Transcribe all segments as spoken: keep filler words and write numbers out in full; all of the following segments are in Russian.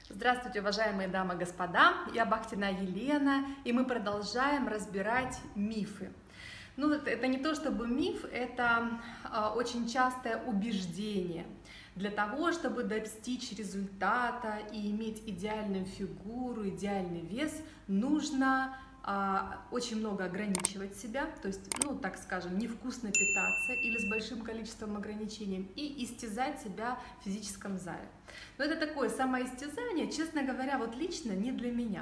Здравствуйте, уважаемые дамы и господа, я Бахтина Елена, и мы продолжаем разбирать мифы. Ну, это, это не то чтобы миф, это а, очень частое убеждение. Для того, чтобы достичь результата и иметь идеальную фигуру, идеальный вес, нужно а, очень много ограничивать себя, то есть, ну, так скажем, невкусно питаться или с большим количеством ограничений, и истязать себя в физическом зале. Но это такое самоистязание, честно говоря, вот лично не для меня.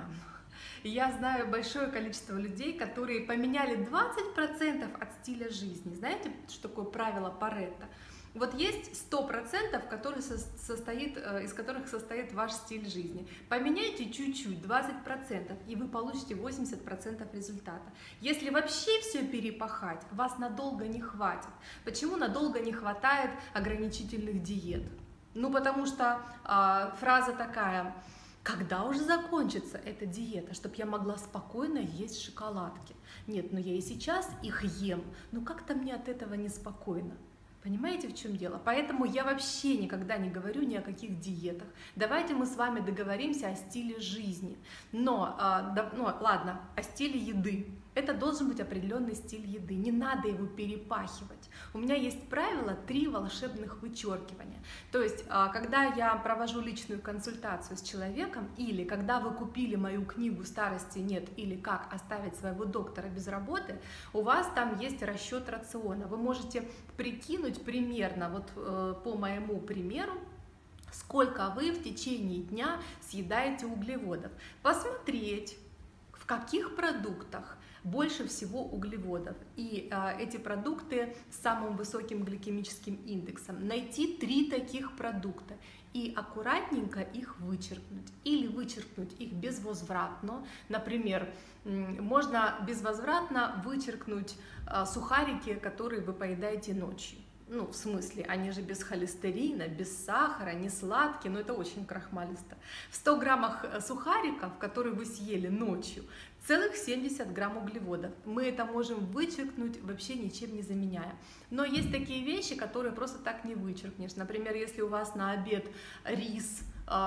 Я знаю большое количество людей, которые поменяли двадцать процентов от стиля жизни. Знаете, что такое правило Паретто? Вот есть сто процентов, который состоит, из которых состоит ваш стиль жизни. Поменяйте чуть-чуть, двадцать процентов, и вы получите восемьдесят процентов результата. Если вообще все перепахать, вас надолго не хватит. Почему надолго не хватает ограничительных диет? Ну, потому что э, фраза такая: когда уже закончится эта диета, чтобы я могла спокойно есть шоколадки? Нет, но я и сейчас их ем, но как-то мне от этого неспокойно. Понимаете, в чем дело? Поэтому я вообще никогда не говорю ни о каких диетах. Давайте мы с вами договоримся о стиле жизни. Но, э, да, ну, ладно, о стиле еды. Это должен быть определенный стиль еды, не надо его перепахивать. У меня есть правило три волшебных вычеркивания. То есть, когда я провожу личную консультацию с человеком, или когда вы купили мою книгу «Старости нет» или «Как оставить своего доктора без работы», у вас там есть расчет рациона. Вы можете прикинуть примерно, вот по моему примеру, сколько вы в течение дня съедаете углеводов. Посмотреть, в каких продуктах больше всего углеводов, и э, эти продукты с самым высоким гликемическим индексом. Найти три таких продукта и аккуратненько их вычеркнуть, или вычеркнуть их безвозвратно. Например, можно безвозвратно вычеркнуть э, сухарики, которые вы поедаете ночью. Ну, в смысле, они же без холестерина, без сахара, не сладкие, но это очень крахмалисто. В ста граммах сухариков, которые вы съели ночью, целых семьдесят грамм углеводов. Мы это можем вычеркнуть, вообще ничем не заменяя. Но есть такие вещи, которые просто так не вычеркнешь. Например, если у вас на обед рис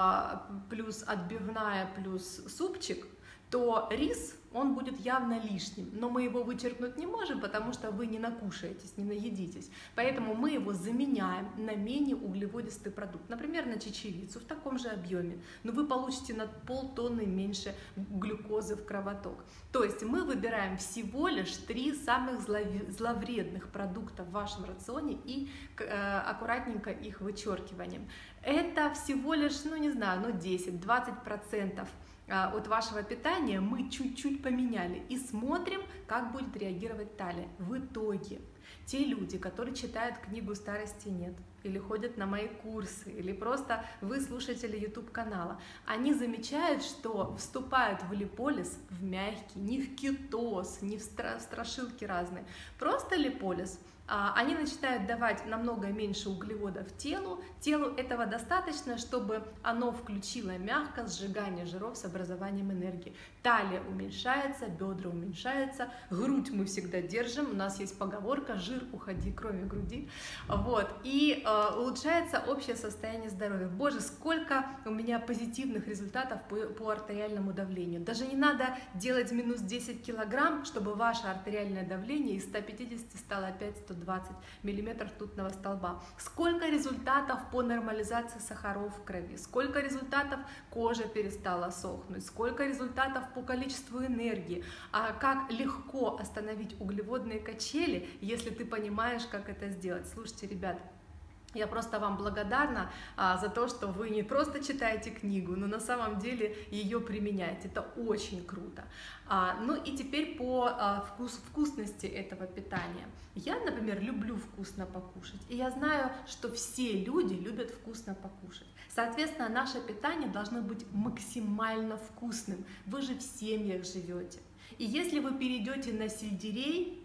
плюс отбивная плюс супчик, то рис, он будет явно лишним, но мы его вычеркнуть не можем, потому что вы не накушаетесь, не наедитесь. Поэтому мы его заменяем на менее углеводистый продукт, например, на чечевицу в таком же объеме, но вы получите на полтонны меньше глюкозы в кровоток. То есть мы выбираем всего лишь три самых зловредных продукта в вашем рационе и э, аккуратненько их вычеркиванием. Это всего лишь, ну не знаю, ну десять-двадцать процентов от вашего питания мы чуть-чуть поменяли и смотрим, как будет реагировать талия. В итоге те люди, которые читают книгу «Старости нет», или ходят на мои курсы, или просто вы слушатели YouTube канала, они замечают, что вступают в липолиз, в мягкий, не в кетоз, не в страшилки разные, просто липолиз. Они начинают давать намного меньше углеводов телу. Телу этого достаточно, чтобы оно включило мягко сжигание жиров с образованием энергии. Талия уменьшается, бедра уменьшаются, грудь мы всегда держим. У нас есть поговорка «жир, уходи, кроме груди». Вот. И э, улучшается общее состояние здоровья. Боже, сколько у меня позитивных результатов по, по артериальному давлению. Даже не надо делать минус десять килограмм, чтобы ваше артериальное давление из ста пятидесяти стало опять сто двадцать миллиметров ртутного столба. Сколько результатов по нормализации сахаров в крови, сколько результатов кожа перестала сохнуть, сколько результатов по количеству энергии, а как легко остановить углеводные качели, если ты понимаешь, как это сделать. Слушайте, ребят, я просто вам благодарна а, за то, что вы не просто читаете книгу, но на самом деле ее применяете. Это очень круто. А, ну и теперь по а, вкус, вкусности этого питания. Я, например, люблю вкусно покушать. И я знаю, что все люди любят вкусно покушать. Соответственно, наше питание должно быть максимально вкусным. Вы же в семьях живете. И если вы перейдете на сельдерей,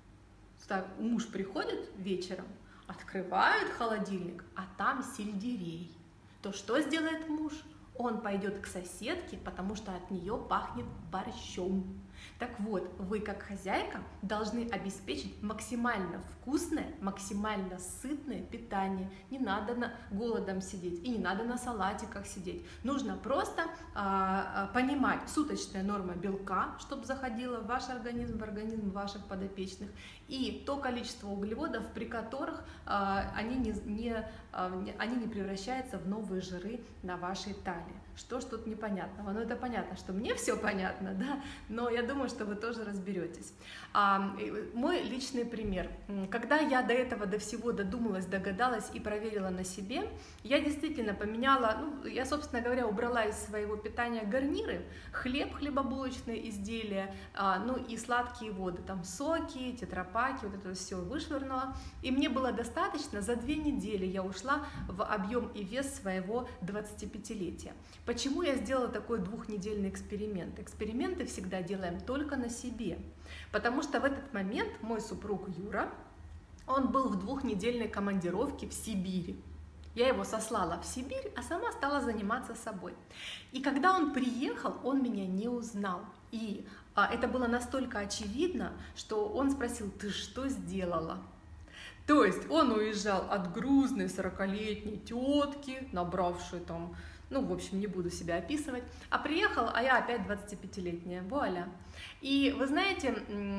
так, муж приходит вечером, открывают холодильник, а там сельдерей, то что сделает муж? Он пойдет к соседке, потому что от нее пахнет борщом. Так вот, вы как хозяйка должны обеспечить максимально вкусное, максимально сытное питание. Не надо на голодом сидеть и не надо на салатиках сидеть. Нужно просто а, понимать суточная норма белка, чтобы заходила в ваш организм, в организм ваших подопечных, и то количество углеводов, при которых а, они, не, не, а, они не превращаются в новые жиры на вашей талии. Что ж тут непонятного? Ну, это понятно, что мне все понятно, да, но я думаю, что вы тоже разберетесь. А, мой личный пример. Когда я до этого, до всего додумалась, догадалась и проверила на себе, я действительно поменяла, ну, я, собственно говоря, убрала из своего питания гарниры, хлеб, хлебобулочные изделия, а, ну и сладкие воды, там соки, тетрапаки, вот это все вышвырнула. И мне было достаточно, за две недели я ушла в объем и вес своего двадцатипятилетия. Почему я сделала такой двухнедельный эксперимент? Эксперименты всегда делаем только на себе, потому что в этот момент мой супруг Юра, он был в двухнедельной командировке в Сибири. Я его сослала в Сибирь, а сама стала заниматься собой. И когда он приехал, он меня не узнал. И а, это было настолько очевидно, что он спросил: «Ты что сделала?» То есть он уезжал от грузной сорокалетней тетки, набравшей там, ну, в общем, не буду себя описывать, а приехал, а я опять двадцатипятилетняя, вуаля. И вы знаете,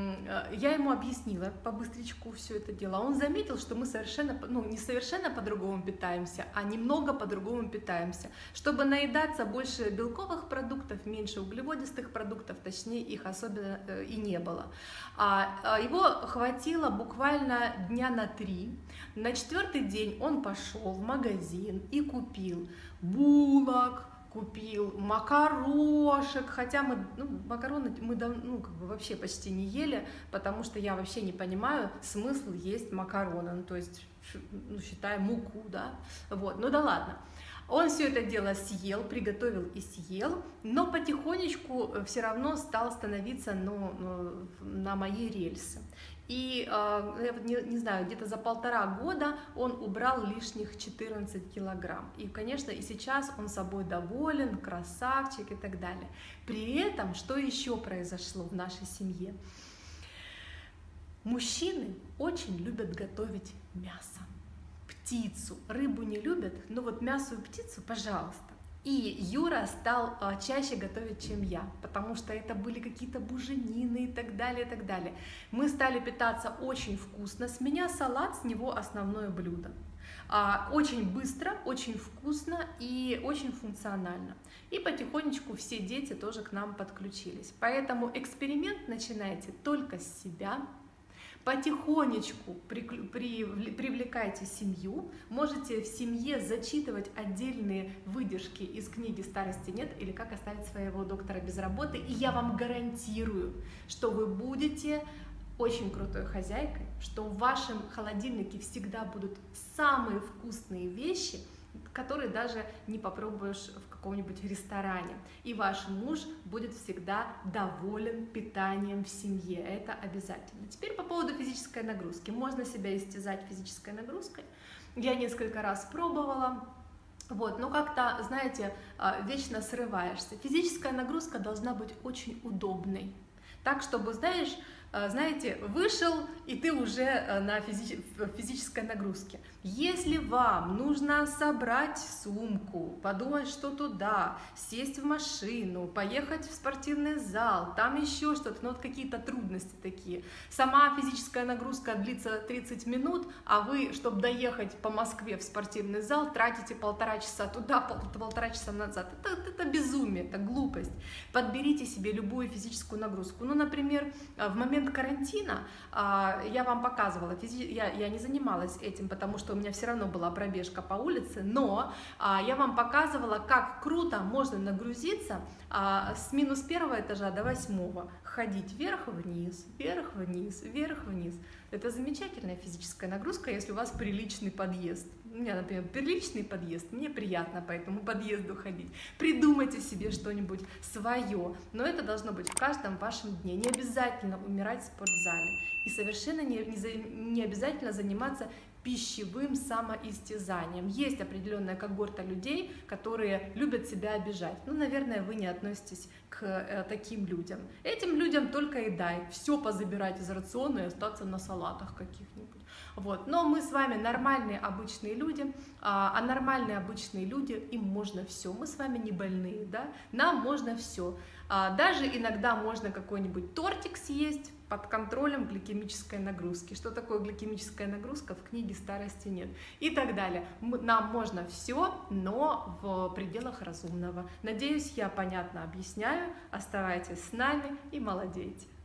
я ему объяснила по-быстричку все это дело, он заметил, что мы совершенно, ну, не совершенно по-другому питаемся, а немного по-другому питаемся, чтобы наедаться больше белковых продуктов, меньше углеводистых продуктов, точнее, их особенно и не было. А его хватило буквально дня на три. На четвертый день он пошел в магазин и купил булок, купил макарошек, хотя мы, ну, макароны мы дав, ну, как бы вообще почти не ели, потому что я вообще не понимаю смысл есть макароны, ну, то есть, ну, считая муку, да, вот, ну да ладно. Он все это дело съел, приготовил и съел, но потихонечку все равно стал становиться, ну, на мои рельсы. И, я не, не знаю, где-то за полтора года он убрал лишних четырнадцать килограмм. И, конечно, и сейчас он собой доволен, красавчик и так далее. При этом, что еще произошло в нашей семье? Мужчины очень любят готовить мясо, птицу, рыбу не любят, но вот мясо и птицу, пожалуйста. И Юра стал а, чаще готовить, чем я, потому что это были какие-то буженины и так далее, и так далее. Мы стали питаться очень вкусно, с меня салат, с него основное блюдо. А, очень быстро, очень вкусно и очень функционально. И потихонечку все дети тоже к нам подключились. Поэтому эксперимент начинайте только с себя. Потихонечку при, при, привлекайте семью, можете в семье зачитывать отдельные выдержки из книги «Старости нет» или «Как оставить своего доктора без работы», и я вам гарантирую, что вы будете очень крутой хозяйкой, что в вашем холодильнике всегда будут самые вкусные вещи, которые даже не попробуешь в каком-нибудь ресторане. И ваш муж будет всегда доволен питанием в семье. Это обязательно. Теперь по поводу физической нагрузки. Можно себя истязать физической нагрузкой. Я несколько раз пробовала. Вот, но как-то, знаете, вечно срываешься. Физическая нагрузка должна быть очень удобной. Так, чтобы, знаешь, знаете, вышел, и ты уже на физи физической нагрузке. Если вам нужно собрать сумку, подумать, что туда, сесть в машину, поехать в спортивный зал, там еще что-то, ну вот какие-то трудности такие. Сама физическая нагрузка длится тридцать минут, а вы, чтобы доехать по Москве в спортивный зал, тратите полтора часа туда, пол полтора часа назад. Это, это безумие, это глупость. Подберите себе любую физическую нагрузку. Ну, например, в момент карантина я вам показывала, я, я не занималась этим, потому что у меня все равно была пробежка по улице, но я вам показывала, как круто можно нагрузиться с минус первого этажа до восьмого, ходить вверх-вниз, вверх-вниз, вверх-вниз. Это замечательная физическая нагрузка, если у вас приличный подъезд. У меня, например, приличный подъезд, мне приятно по этому подъезду ходить. Придумайте себе что-нибудь свое, но это должно быть в каждом вашем дне. Не обязательно умирать в спортзале и совершенно не, не, не обязательно заниматься пищевым самоистязанием. Есть определенная когорта людей, которые любят себя обижать. Ну, наверное, вы не относитесь к к таким людям. Этим людям только и дай, все позабирать из рациона и остаться на салатах каких-нибудь. Вот. Но мы с вами нормальные обычные люди, а нормальные обычные люди, им можно все. Мы с вами не больные, да? Нам можно все. Даже иногда можно какой-нибудь тортик съесть под контролем гликемической нагрузки. Что такое гликемическая нагрузка, в книге «Старости» нет. И так далее. Нам можно все, но в пределах разумного. Надеюсь, я понятно объясняю. Оставайтесь с нами и молодейте.